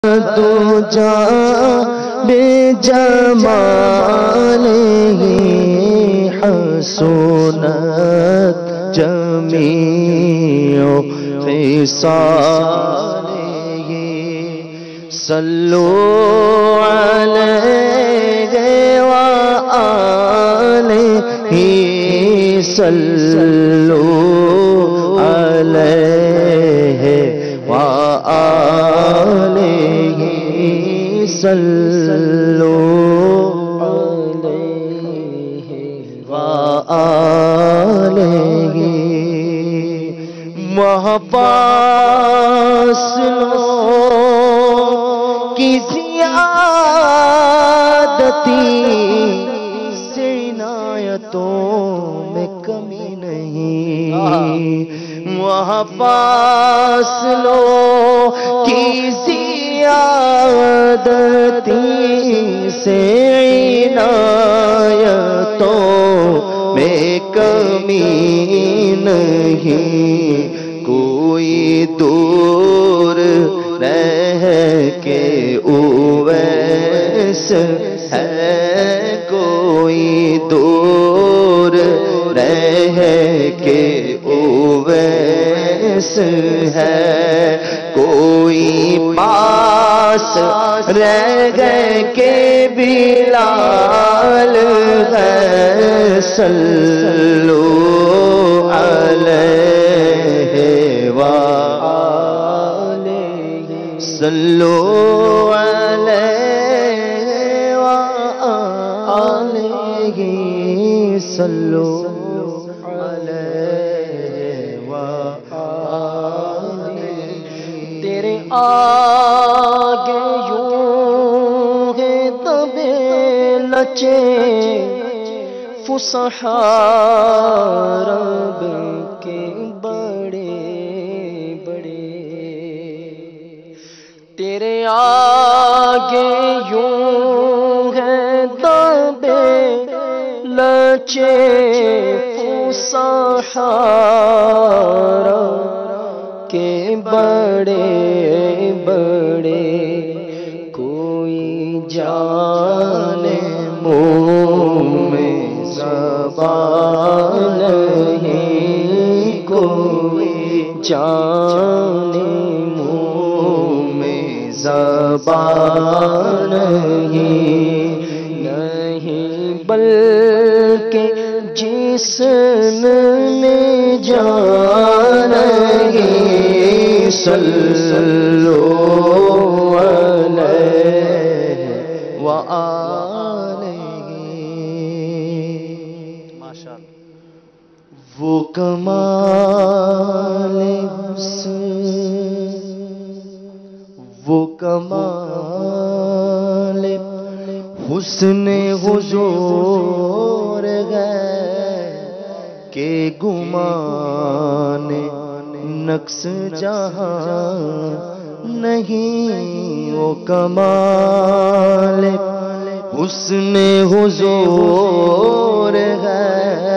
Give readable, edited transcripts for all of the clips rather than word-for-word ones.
تو جا بے جمالہ حسنت جمیع خصالہ صلو علیہ وآلہ صلو علیہ وآلہ صلو علیہ وآلہ محباسلوں کی زیادتی سے عنایتوں میں کمی نہیں محباسلوں کی زیادتی سے عنایتوں میں کمی نہیں کوئی دور رہ کے اویس ہے کوئی دور رہ کے اویس ہے کوئی پاس رہ گئے کہ بلال ہے صلو علیہ وآلہ صلو علیہ وآلہ صلو علیہ وآلہ تیرے آگے یوں ہے دبے لچے فصحاء رب کے بڑے بڑے تیرے آگے یوں ہے دبے لچے فصحاء رب کے بڑے بڑے کوئی جان منہ میں زبان نہیں کوئی جان منہ میں زبان نہیں بلکہ جسم میں جان صلو علیہ وآلہ ماشاءاللہ وہ کمال حسن وہ کمال حسن حضور ہے کہ گمان نقص جہاں نہیں وہ کمال حسن حضور ہے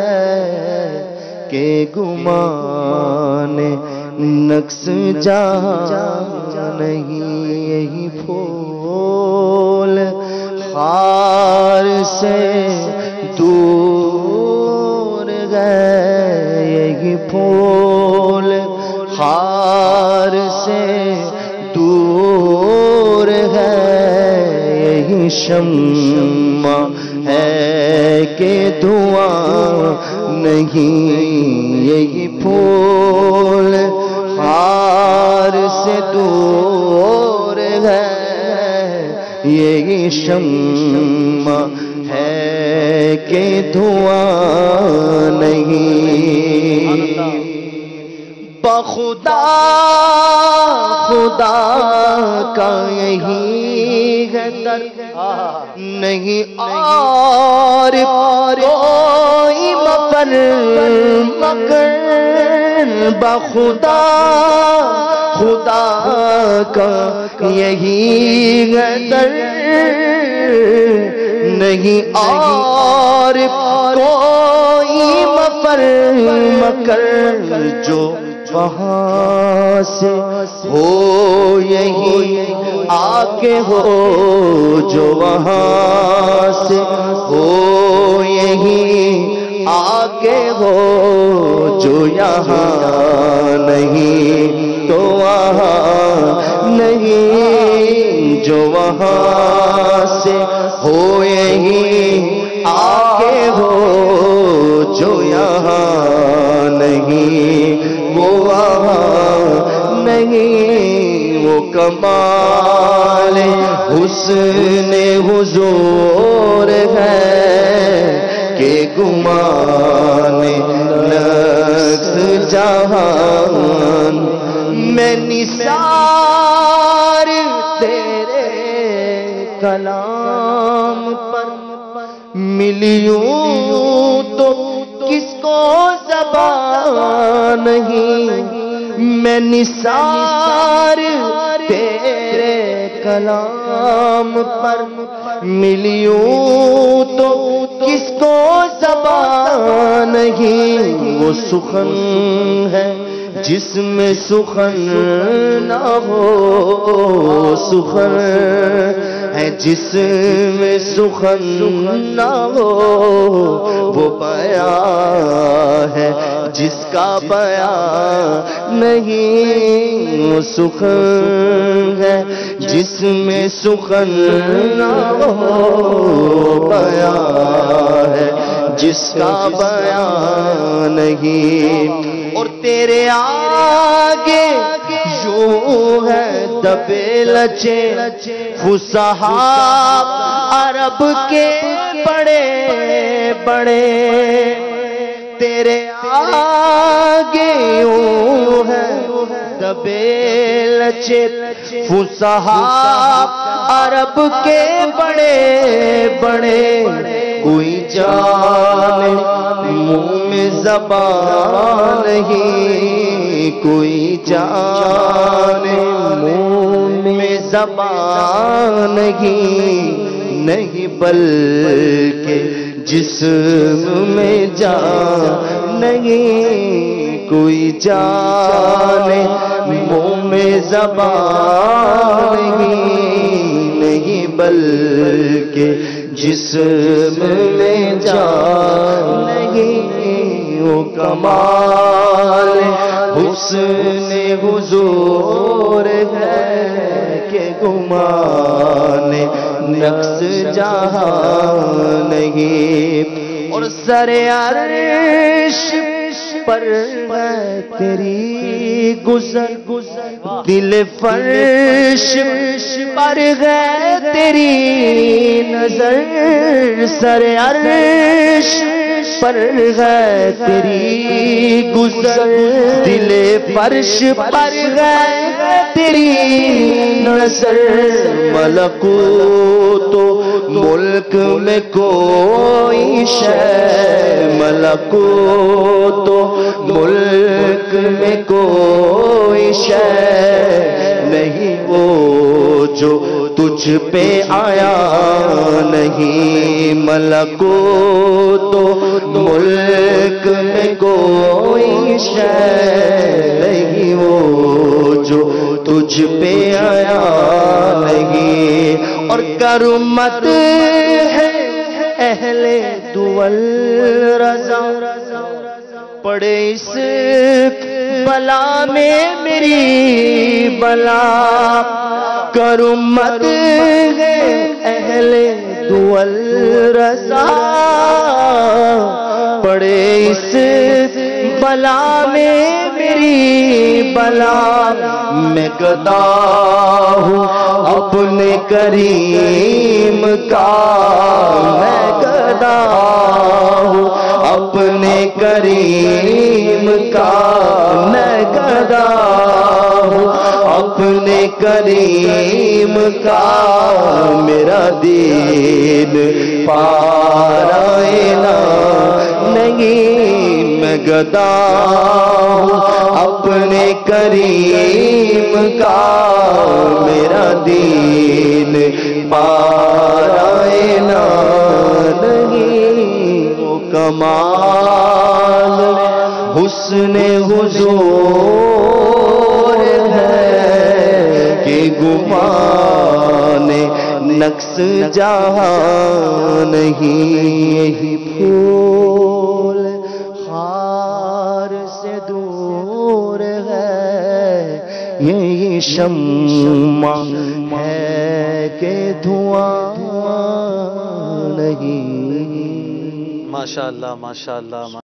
کہ گمان نقص جہاں نہیں یہی پھول خار سے دور گئے یہی پھول خار سے دور ہے یہی شمع ہے کہ دھواں نہیں یہی پھول خار سے دور ہے یہی شمع ہے کہ دھواں نہیں بخدا خدا کا یہی ہے در نہیں اور کوئی مفر مگر بخدا خدا کا یہی ہے در نہیں اور کوئی مفر مگر جو وہاں سے ہو یہی آ کے ہو جو وہاں سے ہو یہی آ کے ہو جو یہاں نہیں تو وہاں نہیں جو وہاں سے ہو یہی آ کے ہو جو یہاں نہیں وہ وہاں نہیں وہ کمال حسن حضور ہے کہ گمان نقص جہان میں نثار تیرے کلام پر ملیوں تو کس کو زبان نہیں میں نثار تیرے کلام پر ملیوں تو کس کو زبان نہیں وہ سخن ہے جس میں سخن نہ ہو سخن ہے جس میں سخن نہ ہو وہ بیان ہے جس کا بیان نہیں وہ سخن ہے جس میں سخن نہ ہو بیان ہے جس کا بیان نہیں اور تیرے آگے یوں ہے دبے لچے فصحا عرب کے بڑے بڑے تیرے آگے یوں ہے دبے لچے فصحا عرب کے بڑے بڑے کوئی جانے منہ میں زبان نہیں کوئی جانے منہ میں زبان نہیں بلکہ جسم میں جان نہیں کوئی جانے منہ میں زبان نہیں بلکہ جسم میں جان نہیں وہ کمال حسن حضور ہے کہ گمان نقص جہاں نہیں اور سر عرش پر ہے تیری گزر دل فرش پر ہے تیری نظر سر عرش پر ہے تیری گزر دل فرش پر ہے تیری نظر ملکوت ملک میں کوئی شے ملکوت ملک میں کوئی شے نہیں وہ جو تجھ پہ آیا نہیں ملکوت ملک میں کوئی شے نہیں وہ جو تجھ پہ آیا نہیں اور کرمت ہے اہل دول رضا پڑے اس بلا میں میری بلا کرمت ہے اہل دول رضا پڑے اس بلا میں میری بلا میں گدا ہوں اپنے کریم کا میں گدا ہوں اپنے کریم کا میں گدا ہوں اپنے کریم کا میرا دین پارائنا نہیں میں گدا ہوں اپنے کریم کا میرا دین پارائنا نہیں وہ کمال حسن حسن حضور ہے کہ گمان نقص جہاں نہیں. یہی پھول خار سے دور ہے، یہی شمع ہے کہ دھواں نہیں. ماشاءاللہ ماشاءاللہ.